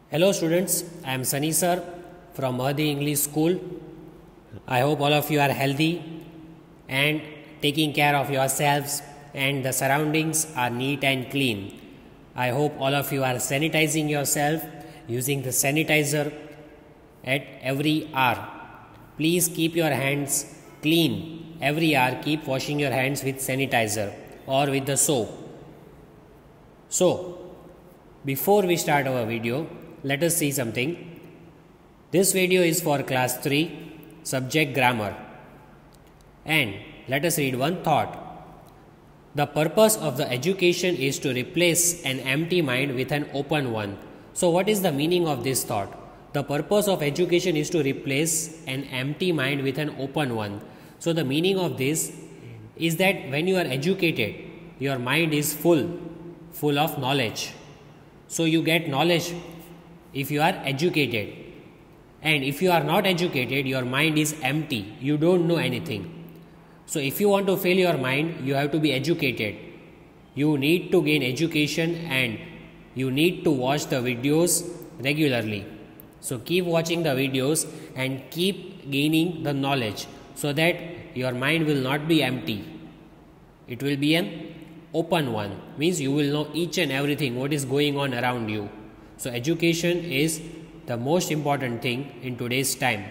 Hello students, I am Sunny sir from Mahdi English School. I hope all of you are healthy and taking care of yourselves and the surroundings are neat and clean. I hope all of you are sanitizing yourself using the sanitizer at every hour. Please keep your hands clean every hour. Keep washing your hands with sanitizer or with the soap. So, before we start our video, let us see something. This video is for class 3 subject grammar, and let us read one thought. The purpose of the education is to replace an empty mind with an open one. So what is the meaning of this thought? The purpose of education is to replace an empty mind with an open one. So the meaning of this is that when you are educated, your mind is full of knowledge. So you get knowledge if you are educated, and if you are not educated, your mind is empty, you don't know anything. So if you want to fill your mind, you have to be educated. You need to gain education and you need to watch the videos regularly. So keep watching the videos and keep gaining the knowledge so that your mind will not be empty. It will be an open one, means you will know each and everything what is going on around you. So education is the most important thing in today's time.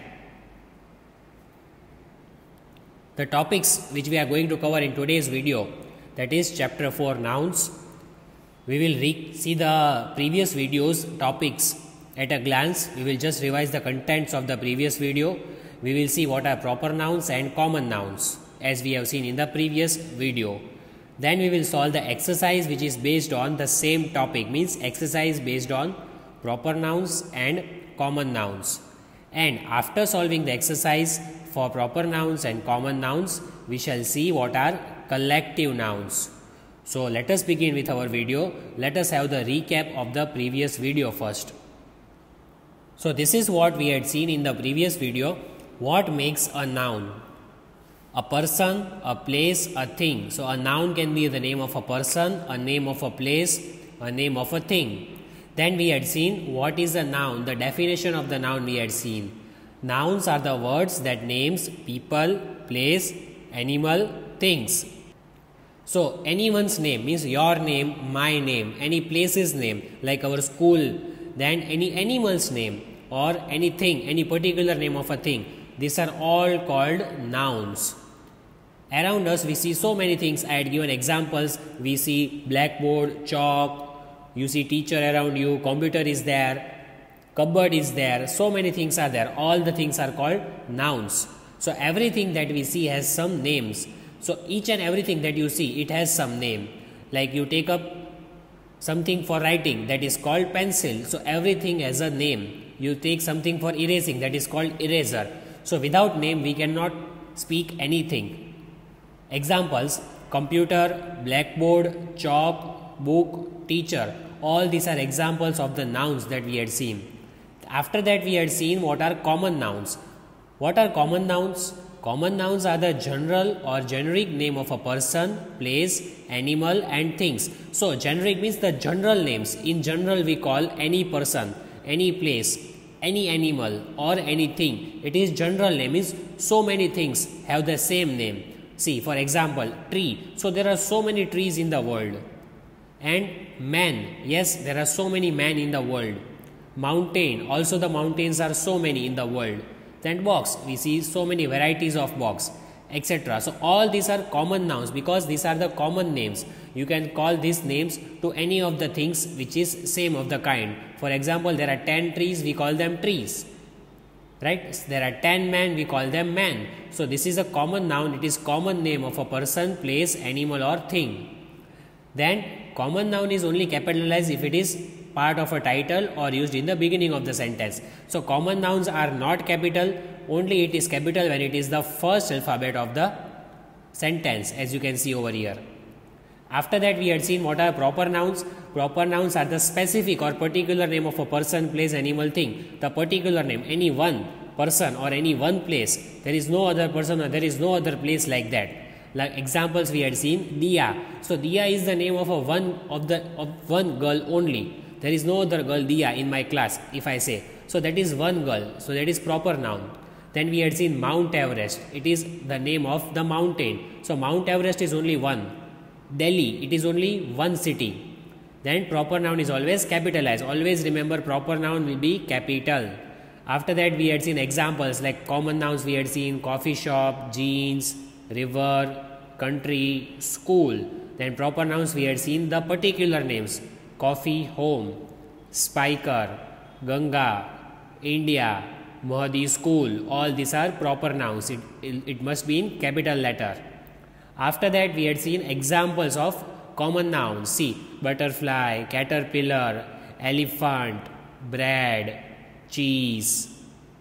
The topics which we are going to cover in today's video, that is chapter 4 nouns. We will see the previous videos topics at a glance. We will just revise the contents of the previous video. We will see what are proper nouns and common nouns as we have seen in the previous video. Then we will solve the exercise which is based on the same topic, means exercise based on proper nouns and common nouns. And after solving the exercise for proper nouns and common nouns, we shall see what are collective nouns. So let us begin with our video. Let us have the recap of the previous video first. So this is what we had seen in the previous video. What makes a noun? A person, a place, a thing. So a noun can be the name of a person, a name of a place, a name of a thing. Then we had seen what is a noun. The definition of the noun we had seen. Nouns are the words that names people, place, animal, things. So anyone's name means your name, my name, any place's name like our school, then any animal's name or anything, any particular name of a thing. These are all called nouns. Around us we see so many things. I had given examples. We see blackboard, chalk, you see teacher around you, computer is there, cupboard is there, so many things are there. All the things are called nouns. So everything that we see has some names. So each and everything that you see, it has some name. Like you take up something for writing, that is called pencil. So everything has a name. You take something for erasing, that is called eraser. So without name we cannot speak anything. Examples: computer, blackboard, chalk, book, teacher. All these are examples of the nouns that we had seen. After that we had seen what are common nouns. What are common nouns? Common nouns are the general or generic name of a person, place, animal and things. So generic means the general names. In general we call any person, any place, any animal or anything. It is general name, means so many things have the same name. See, for example, tree. So there are so many trees in the world. And man, yes, there are so many men in the world. Mountain, also the mountains are so many in the world. Then box, we see so many varieties of box, etc. So all these are common nouns because these are the common names. You can call these names to any of the things which is same of the kind. For example, there are 10 trees, we call them trees. Right? There are 10 men, we call them men. So this is a common noun. It is common name of a person, place, animal or thing. Then common noun is only capitalized if it is part of a title or used in the beginning of the sentence. So common nouns are not capital, only it is capital when it is the first alphabet of the sentence, as you can see over here. After that we had seen what are proper nouns. Proper nouns are the specific or particular name of a person, place, animal, thing. The particular name, any one person or any one place. There is no other person or there is no other place like that. Like examples we had seen, Diya. So Diya is the name of one girl only. There is no other girl Dia in my class, if I say. So that is one girl. So that is proper noun. Then we had seen Mount Everest. It is the name of the mountain. So Mount Everest is only one. Delhi, it is only one city. Then proper noun is always capitalized. Always remember proper noun will be capital. After that we had seen examples like common nouns we had seen coffee shop, jeans, river, country, school. Then proper nouns we had seen the particular names. Coffee, home, spiker, Ganga, India, Mohadi, school. All these are proper nouns. It must be in capital letter. After that we had seen examples of common nouns. See, butterfly, caterpillar, elephant, bread, cheese,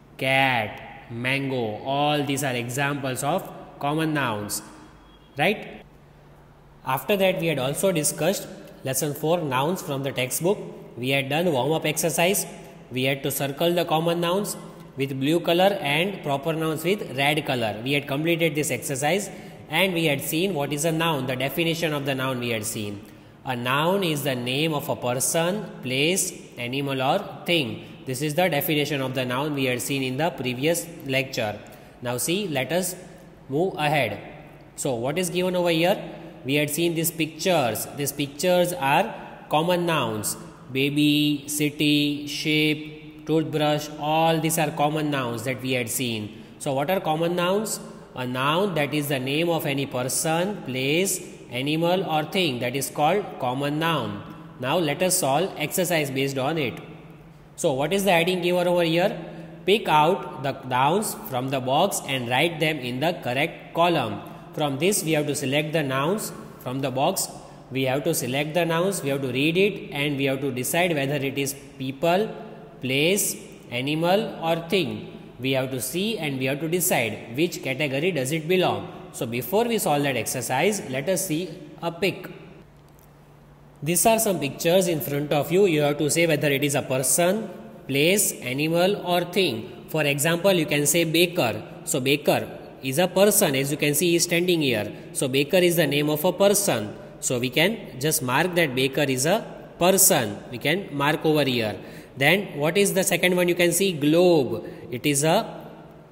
cat, mango. All these are examples of common nouns. Right? After that we had also discussed lesson 4 nouns from the textbook. We had done warm-up exercise. We had to circle the common nouns with blue color and proper nouns with red color. We had completed this exercise and we had seen what is a noun. The definition of the noun we had seen. A noun is the name of a person, place, animal or thing. This is the definition of the noun we had seen in the previous lecture. Now see, let us move ahead. So what is given over here? We had seen these pictures. These pictures are common nouns. Baby, city, sheep, toothbrush, all these are common nouns that we had seen. So what are common nouns? A noun that is the name of any person, place, animal or thing, that is called common noun. Now let us solve exercise based on it. So what is the heading given over here? Pick out the nouns from the box and write them in the correct column. From this we have to select the nouns from the box. We have to select the nouns, we have to read it and we have to decide whether it is people, place, animal or thing. We have to see and we have to decide which category does it belong. So before we solve that exercise, let us see a pic. These are some pictures in front of you. You have to say whether it is a person, place, animal or thing. For example, you can say baker. So baker is a person, as you can see he is standing here. So baker is the name of a person. So we can just mark that baker is a person. We can mark over here. Then what is the second one? You can see globe. It is a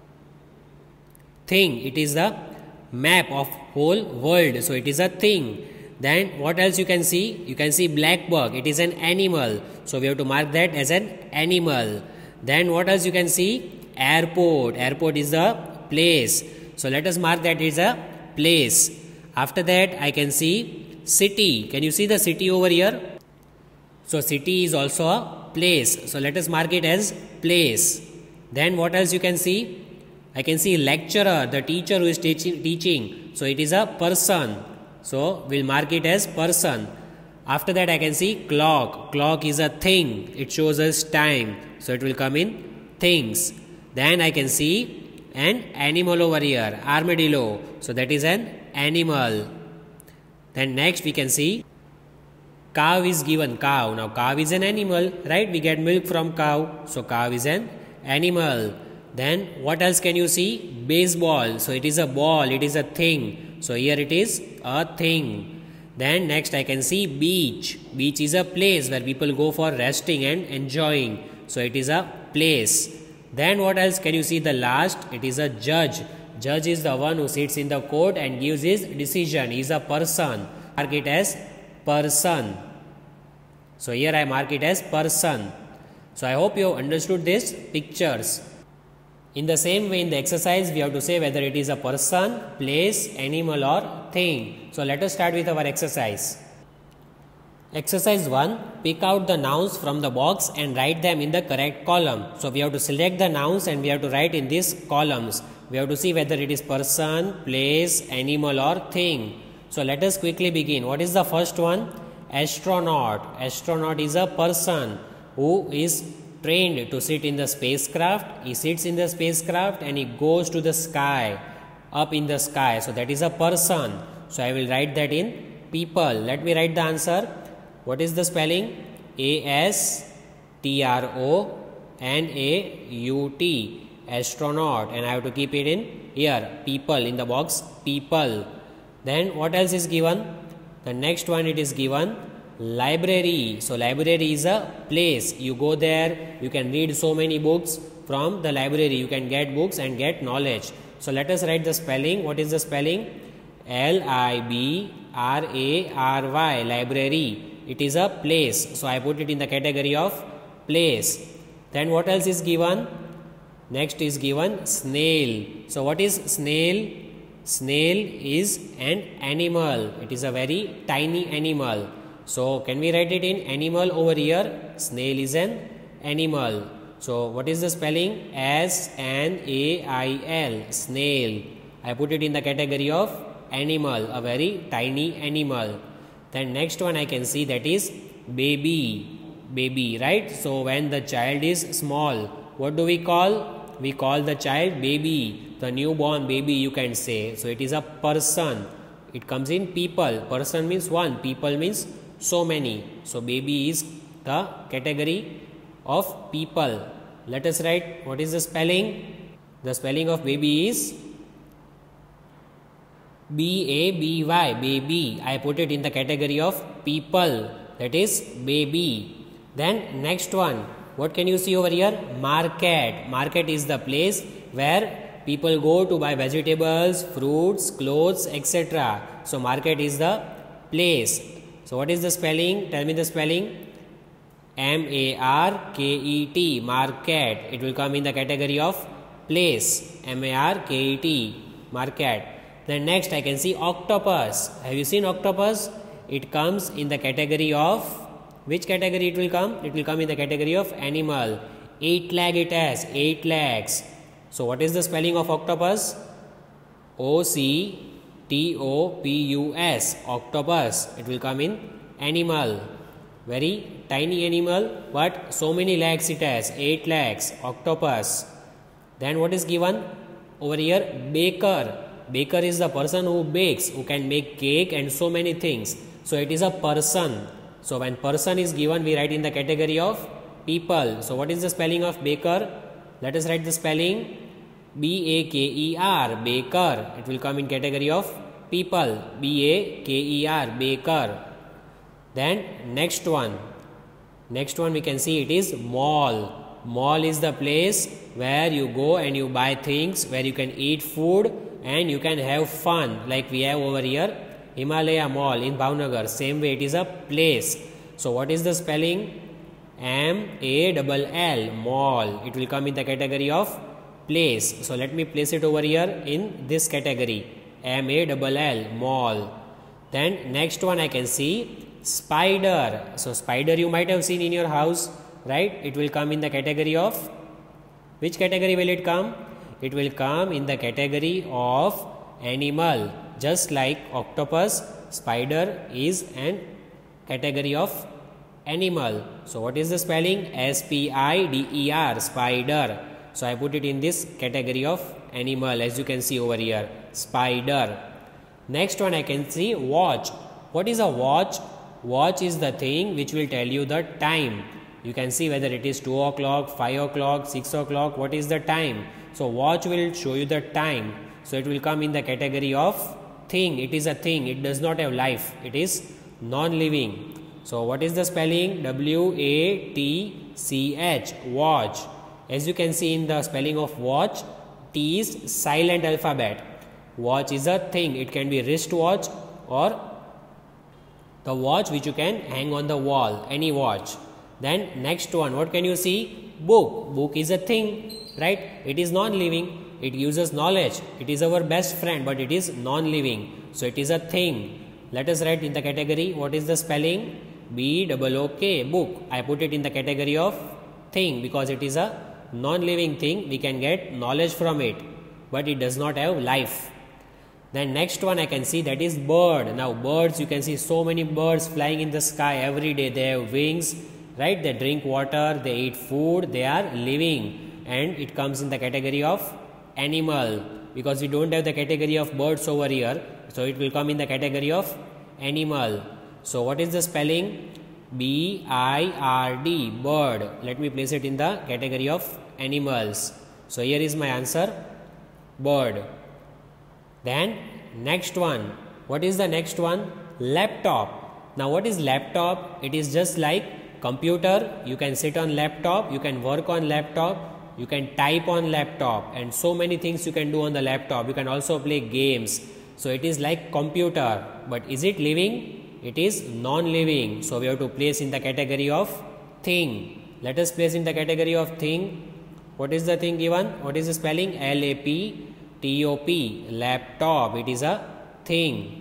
thing. It is the map of whole world. So it is a thing. Then what else you can see? You can see blackbird. It is an animal. So we have to mark that as an animal. Then what else you can see? Airport. Airport is a place. So let us mark that is a place. After that I can see city. Can you see the city over here? So city is also a place. So let us mark it as place. Then what else you can see? I can see lecturer, the teacher who is teaching. So it is a person. So we'll mark it as person. After that I can see clock. Clock is a thing. It shows us time. So it will come in things. Then I can see an animal over here, armadillo. So that is an animal. Then next we can see cow is given, cow. Now cow is an animal, right? We get milk from cow. So cow is an animal. Then what else can you see? Baseball. So it is a ball, it is a thing. So here it is a thing. Then next I can see beach. Beach is a place where people go for resting and enjoying. So it is a place. Then what else can you see? The last, it is a judge. Judge is the one who sits in the court and gives his decision. He is a person. Mark it as person. So here I mark it as person. So I hope you have understood these pictures. In the same way in the exercise we have to say whether it is a person, place, animal or thing. So let us start with our exercise. Exercise 1. Pick out the nouns from the box and write them in the correct column. So we have to select the nouns and we have to write in these columns. We have to see whether it is person, place, animal or thing. So let us quickly begin. What is the first one? Astronaut. Astronaut is a person who is trained to sit in the spacecraft. He sits in the spacecraft and he goes to the sky, up in the sky. So that is a person. So I will write that in people. Let me write the answer. What is the spelling? A-S-T-R-O-N-A-U-T. Astronaut. And I have to keep it in here. People, in the box. People. Then what else is given? The next one it is given library. So library is a place. You go there, you can read so many books from the library. You can get books and get knowledge. So let us write the spelling. What is the spelling? Library, library. It is a place. So I put it in the category of place. Then what else is given? Next is given snail. So what is snail? Snail is an animal. It is a very tiny animal. So can we write it in animal over here? Snail is an animal. So what is the spelling? S-N-A-I-L, snail. I put it in the category of animal, a very tiny animal. Then next one I can see, that is baby. Baby, right? So when the child is small, what do we call? We call the child baby, the newborn baby, you can say. So it is a person. It comes in people. Person means one, people means so many. So baby is the category of people. Let us write what is the spelling. The spelling of baby is B-A-B-Y, baby. I put it in the category of people, that is baby. Then next one, what can you see over here? Market. Market is the place where people go to buy vegetables, fruits, clothes, etc. So market is the place. So what is the spelling? Tell me the spelling. M-A-R-K-E-T, market. It will come in the category of place. M-A-R-K-E-T, market. Then next I can see octopus. Have you seen octopus? It comes in the category of, which category it will come? It will come in the category of animal. 8 leg it has, 8 legs. So what is the spelling of octopus? O-C-T-O-P-U-S, octopus. It will come in animal. Very tiny animal, but so many legs it has, 8 legs, octopus. Then what is given over here? Baker. Baker is the person who bakes, who can make cake and so many things. So it is a person. So when person is given, we write in the category of people. So what is the spelling of baker? Let us write the spelling. B-A-K-E-R, baker. It will come in category of people. B-A-K-E-R, baker. Then next one we can see, it is mall. Mall is the place where you go and you buy things, where you can eat food and you can have fun, like we have over here Himalaya Mall in Bhavnagar. Same way, it is a place. So what is the spelling? M-A-L-L, mall. It will come in the category of place. So let me place it over here in this category, M-A-L-L, mall. Then next one I can see spider. So spider you might have seen in your house, right? It will come in the category of, which category will it come? It will come in the category of animal. Just like octopus, spider is an category of animal. So what is the spelling? S-P-I-D-E-R, spider. So I put it in this category of animal, as you can see over here, spider. Next one I can see watch. What is a watch? Watch is the thing which will tell you the time. You can see whether it is 2 o'clock, 5 o'clock, 6 o'clock, what is the time. So watch will show you the time. So it will come in the category of thing. It is a thing. It does not have life. It is non-living. So what is the spelling? W-A-T-C-H, watch. As you can see in the spelling of watch, T is silent alphabet. Watch is a thing. It can be wristwatch or the watch which you can hang on the wall, any watch. Then next one, what can you see? Book. Book is a thing, right? It is non-living. It gives us knowledge. It is our best friend, but it is non-living. So it is a thing. Let us write in the category. What is the spelling? B-O-O-K, book. I put it in the category of thing because it is a non-living thing. We can get knowledge from it, but it does not have life. Then next one I can see, that is bird. Now birds, you can see so many birds flying in the sky every day. They have wings, right? They drink water, they eat food, they are living, and it comes in the category of animal because we don't have the category of birds over here. So it will come in the category of animal. So what is the spelling? B-I-R-D, bird. Let me place it in the category of animals. So here is my answer, bird. Then next one. What is the next one? Laptop. Now what is laptop? It is just like computer. You can sit on laptop, you can work on laptop, you can type on laptop, and so many things you can do on the laptop. You can also play games. So it is like computer, but is it living? It is non-living. So we have to place in the category of thing. Let us place in the category of thing. What is the thing given? What is the spelling? L-A-P-T-O-P. Laptop. It is a thing.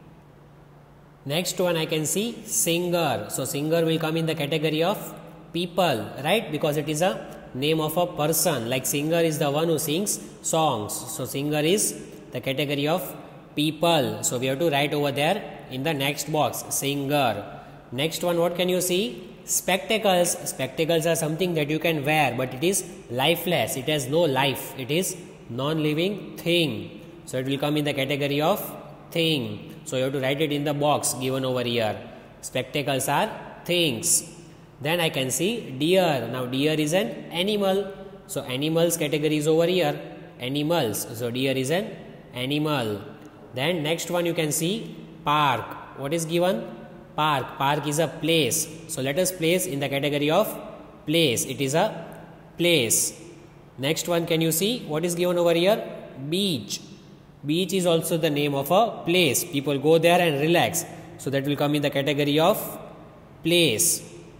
Next one I can see singer. So singer will come in the category of people, right? Because it is a name of a person. Like singer is the one who sings songs. So singer is the category of people. So we have to write over there in the next box, singer. Next one, what can you see? Spectacles. Spectacles are something that you can wear, but it is lifeless. It has no life. It is non-living thing. So it will come in the category of thing. So you have to write it in the box given over here. Spectacles are things. Then I can see deer. Now deer is an animal. So animals category is over here. Animals. So deer is an animal. Then next one you can see park. What is given? Park. Park is a place. So let us place in the category of place. It is a place. Next one, can you see what is given over here? Beach. Beach is also the name of a place. People go there and relax. So that will come in the category of place.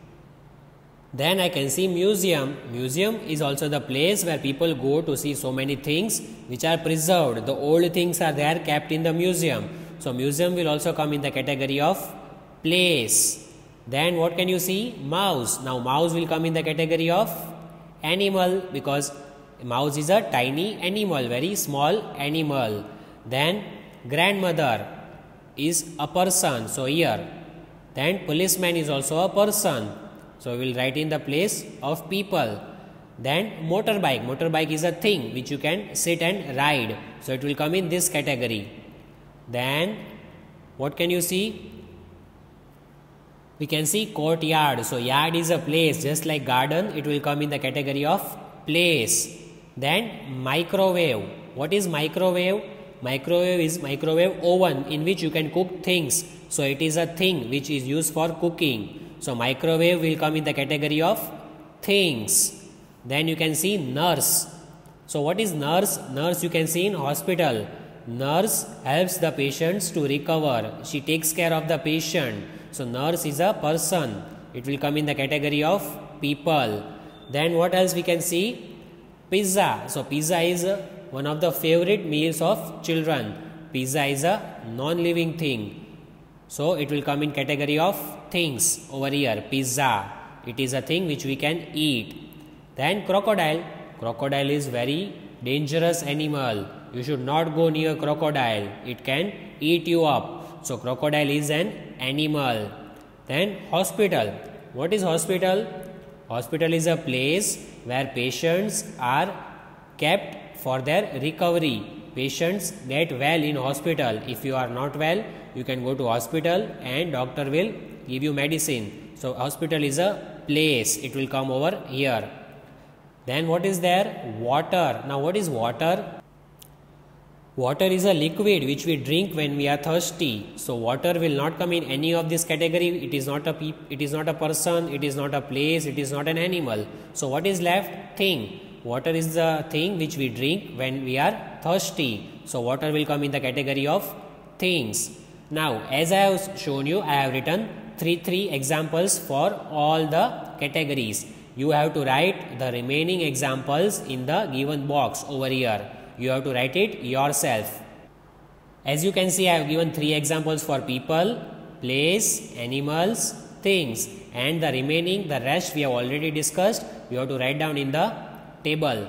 Then I can see museum. Museum is also the place where people go to see so many things which are preserved. The old things are there kept in the museum. So museum will also come in the category of place. Then what can you see? Mouse. Now mouse will come in the category of animal, because mouse is a tiny animal, very small animal. Then grandmother is a person. So here. Then policeman is also a person. So we will write in the place of people. Then motorbike. Motorbike is a thing which you can sit and ride. So it will come in this category. Then what can you see? We can see courtyard. So yard is a place, just like garden. It will come in the category of place. Then microwave. What is microwave? Microwave is microwave oven in which you can cook things. So it is a thing which is used for cooking. So microwave will come in the category of things. Then you can see nurse. So what is nurse? Nurse you can see in hospital. Nurse helps the patients to recover. She takes care of the patient. So nurse is a person. It will come in the category of people. Then what else we can see? Pizza. So pizza is one of the favorite meals of children. Pizza is a non-living thing. So it will come in category of things over here. Pizza. It is a thing which we can eat. Then crocodile. Crocodile is very dangerous animal. You should not go near crocodile. It can eat you up. So crocodile is an animal. Then hospital. What is hospital? Hospital is a place where patients are kept for their recovery. Patients get well in hospital. If you are not well, you can go to hospital and doctor will give you medicine. So hospital is a place. It will come over here. Then what is there? Water. Now what is water? Water is a liquid which we drink when we are thirsty. So water will not come in any of this category. It is not a person, it is not a place, it is not an animal. So what is left? Thing. Water is the thing which we drink when we are thirsty. So water will come in the category of things. Now as I have shown you, I have written three examples for all the categories. You have to write the remaining examples in the given box over here. You have to write it yourself. As you can see, I have given 3 examples for people, place, animals, things, and the remaining, the rest we have already discussed. You have to write down in the table.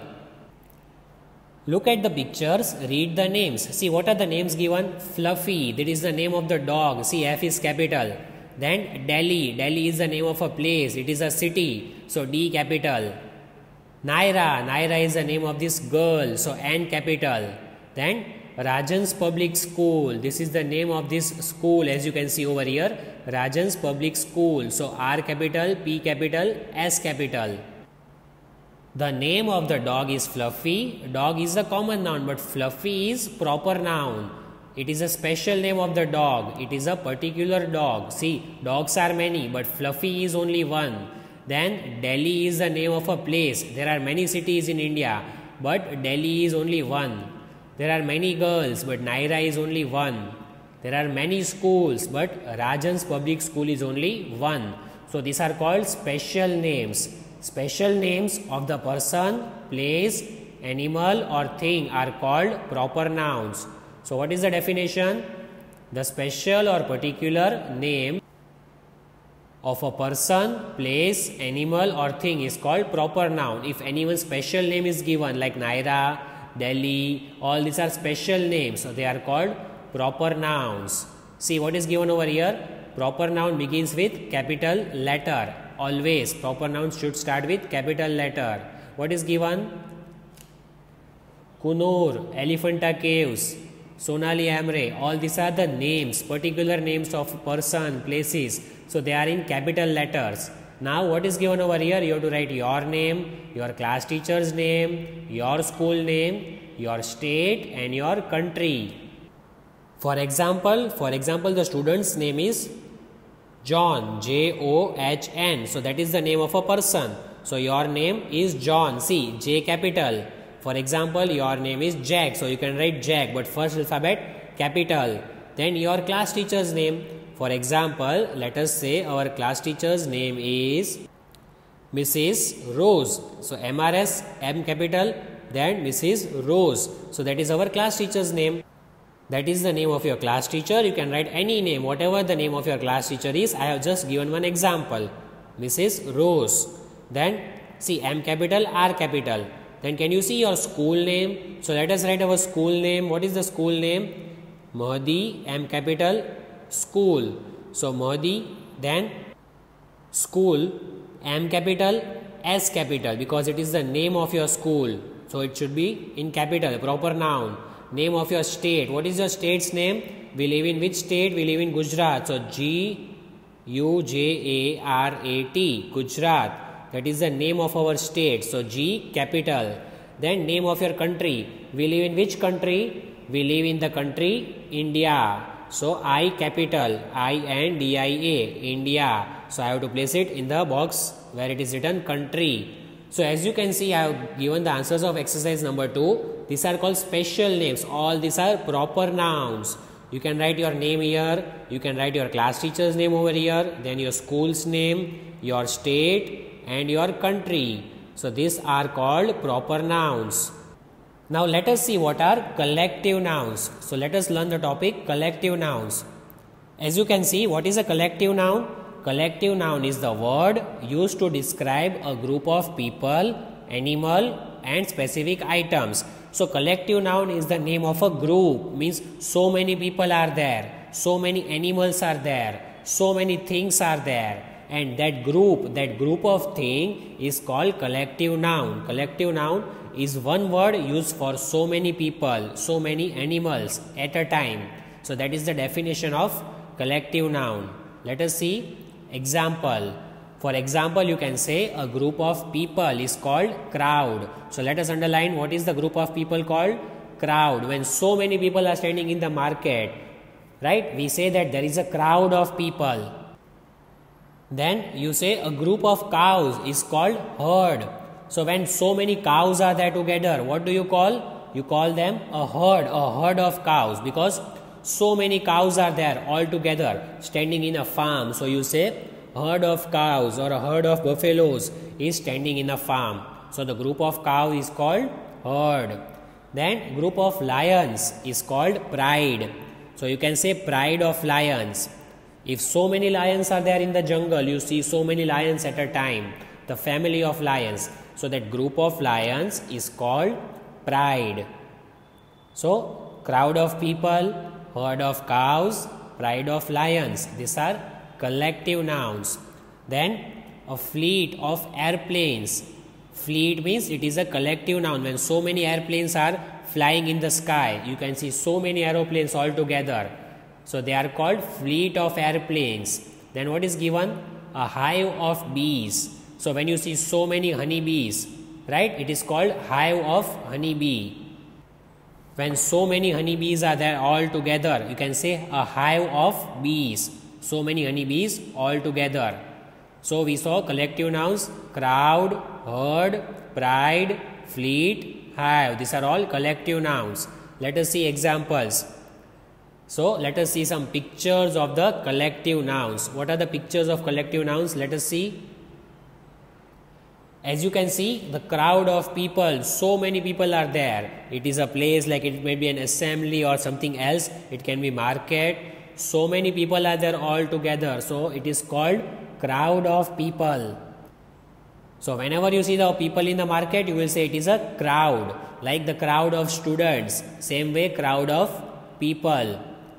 Look at the pictures, read the names. See, what are the names given? Fluffy, that is the name of the dog. See, F is capital. Then Delhi, Delhi is the name of a place. It is a city. So D capital. Naira, Naira is the name of this girl. So N capital. Then Rajan's Public School. This is the name of this school, as you can see over here. Rajan's Public School. So R capital, P capital, S capital. The name of the dog is Fluffy. Dog is a common noun, but Fluffy is proper noun. It is a special name of the dog. It is a particular dog. See, dogs are many, but Fluffy is only one. Then Delhi is the name of a place. There are many cities in India, but Delhi is only one. There are many girls, but Naira is only one. There are many schools, but Rajan's public school is only one. So these are called special names. Special names of the person, place, animal or thing are called proper nouns. So what is the definition? The special or particular name of a person, place, animal or thing is called proper noun. If anyone's special name is given like Naira, Delhi, all these are special names. So they are called proper nouns. See what is given over here. Proper noun begins with capital letter. Always proper nouns should start with capital letter. What is given? Kunur, Elephanta Caves, Sonali Amre, all these are the names, particular names of person, places. So they are in capital letters. Now what is given over here? You have to write your name, your class teacher's name, your school name, your state and your country. For example, the student's name is John, John. So that is the name of a person. So your name is John. See, J capital. For example, your name is Jack. So you can write Jack, but first alphabet capital. Then your class teacher's name. For example, let us say our class teacher's name is Mrs. Rose. So MRS, M capital, then Mrs. Rose. So that is our class teacher's name. That is the name of your class teacher. You can write any name, whatever the name of your class teacher is. I have just given one example. Mrs. Rose. Then see M capital, R capital. Then can you see your school name? So let us write our school name. What is the school name? Mahdi, M capital, school. So Mahdi, then school, M capital, S capital, because it is the name of your school. So it should be in capital, proper noun. Name of your state. What is your state's name? We live in which state? We live in Gujarat. So Gujarat, Gujarat. That is the name of our state. So G capital. Then name of your country. We live in which country? We live in the country India. So I capital, INDIA, India. So I have to place it in the box where it is written country. So as you can see, I have given the answers of exercise number 2. These are called special names. All these are proper nouns. You can write your name here. You can write your class teacher's name over here. Then your school's name, your state and your country. So these are called proper nouns. Now let us see what are collective nouns. So let us learn the topic collective nouns. As you can see, what is a collective noun? Collective noun is the word used to describe a group of people, animal and specific items. So collective noun is the name of a group, means so many people are there, so many animals are there, so many things are there. And that group of thing is called collective noun. Collective noun is one word used for so many people, so many animals at a time. So that is the definition of collective noun. Let us see example. For example, you can say a group of people is called crowd. So let us underline what is the group of people called? Crowd. When so many people are standing in the market, right? We say that there is a crowd of people. Then you say a group of cows is called herd. So when so many cows are there together, what do you call? You call them a herd of cows, because so many cows are there all together standing in a farm. So you say herd of cows or a herd of buffaloes is standing in a farm. So the group of cows is called herd. Then group of lions is called pride. So you can say pride of lions. If so many lions are there in the jungle, you see so many lions at a time, the family of lions. So that group of lions is called pride. So crowd of people, herd of cows, pride of lions. These are collective nouns. Then a fleet of airplanes. Fleet means it is a collective noun. When so many airplanes are flying in the sky, you can see so many aeroplanes all together. So they are called fleet of airplanes. Then what is given? A hive of bees. So when you see so many honey bees, right, it is called hive of honey bee. When so many honeybees are there all together, you can say a hive of bees. So many honeybees all together. So we saw collective nouns: crowd, herd, pride, fleet, hive. These are all collective nouns. Let us see examples. So let us see some pictures of the collective nouns. What are the pictures of collective nouns? Let us see. As you can see, the crowd of people, so many people are there. It is a place, like it may be an assembly or something else. It can be market. So many people are there all together. So it is called crowd of people. So whenever you see the people in the market, you will say it is a crowd. Like the crowd of students. Same way, crowd of people.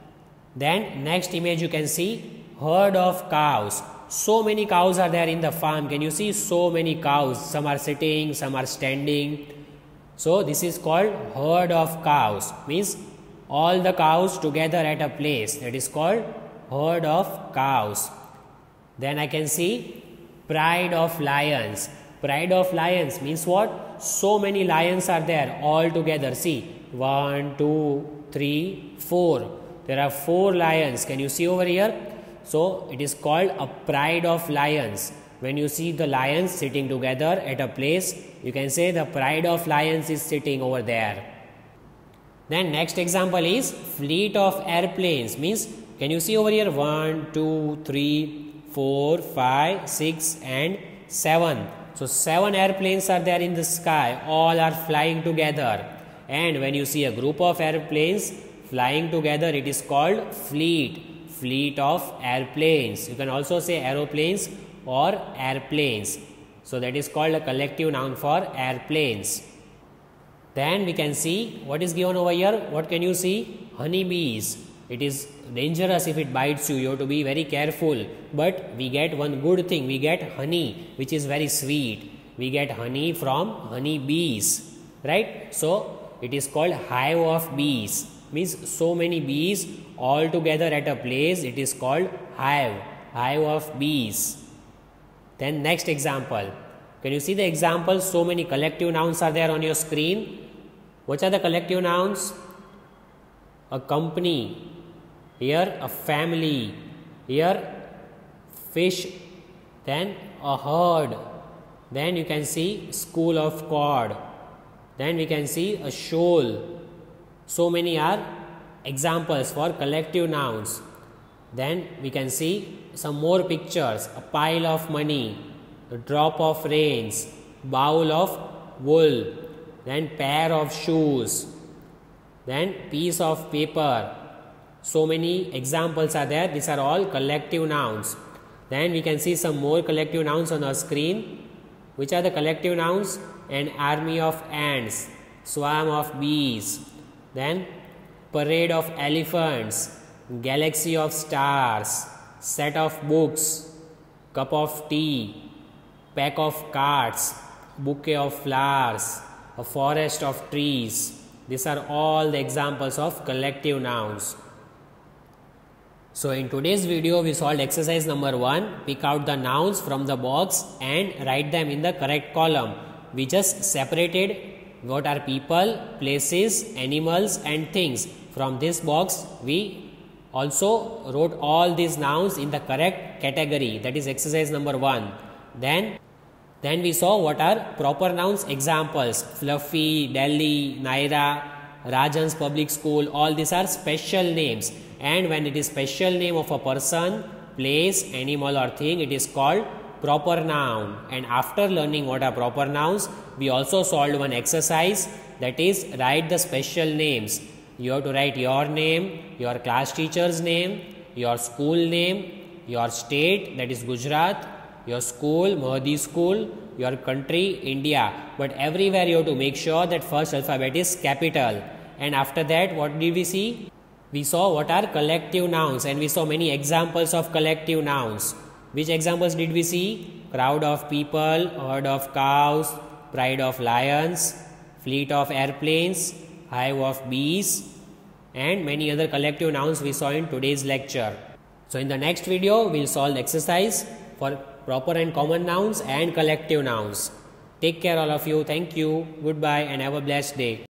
Then next image you can see herd of cows. So many cows are there in the farm. Can you see so many cows? Some are sitting, some are standing. So this is called herd of cows. Means all the cows together at a place. That is called herd of cows. Then I can see pride of lions. Pride of lions means what? So many lions are there all together. See, 1, 2, 3, 4. There are 4 lions. Can you see over here? So it is called a pride of lions. When you see the lions sitting together at a place, you can say the pride of lions is sitting over there. Then next example is fleet of airplanes. Means, can you see over here 1, 2, 3, 4, 5, 6 and 7. So 7 airplanes are there in the sky. All are flying together. And when you see a group of airplanes flying together, it is called fleet. Fleet of airplanes. You can also say aeroplanes or airplanes. So that is called a collective noun for airplanes. Then we can see what is given over here. What can you see? Honeybees. It is dangerous if it bites you. You have to be very careful. But we get one good thing. We get honey, which is very sweet. We get honey from honeybees. Right? So it is called hive of bees. Means so many bees all together at a place. It is called hive. Hive of bees. Then next example. Can you see the example? So many collective nouns are there on your screen. What are the collective nouns? A company. Here a family. Here fish. Then a herd. Then you can see school of cod. Then we can see a shoal. So many are examples for collective nouns. Then we can see some more pictures. A pile of money, a drop of rains, bowl of wool, then pair of shoes, then piece of paper. So many examples are there. These are all collective nouns. Then we can see some more collective nouns on our screen. Which are the collective nouns? An army of ants, swarm of bees, then parade of elephants, galaxy of stars, set of books, cup of tea, pack of cards, bouquet of flowers, a forest of trees. These are all the examples of collective nouns. So in today's video we solved exercise number 1. Pick out the nouns from the box and write them in the correct column. We just separated what are people, places, animals and things. From this box we also wrote all these nouns in the correct category. That is exercise number 1. Then we saw what are proper nouns examples. Fluffy, Delhi, Naira, Rajan's public school. All these are special names. And when it is special name of a person, place, animal or thing, it is called proper noun. And after learning what are proper nouns, we also solved one exercise, that is write the special names. You have to write your name, your class teacher's name, your school name, your state, that is Gujarat, your school, Mahdi school, your country, India. But everywhere you have to make sure that first alphabet is capital. And after that, what did we see? We saw what are collective nouns, and we saw many examples of collective nouns. Which examples did we see? Crowd of people, herd of cows, pride of lions, fleet of airplanes, hive of bees, and many other collective nouns we saw in today's lecture. So in the next video, we will solve the exercise for proper and common nouns and collective nouns. Take care all of you. Thank you. Goodbye and have a blessed day.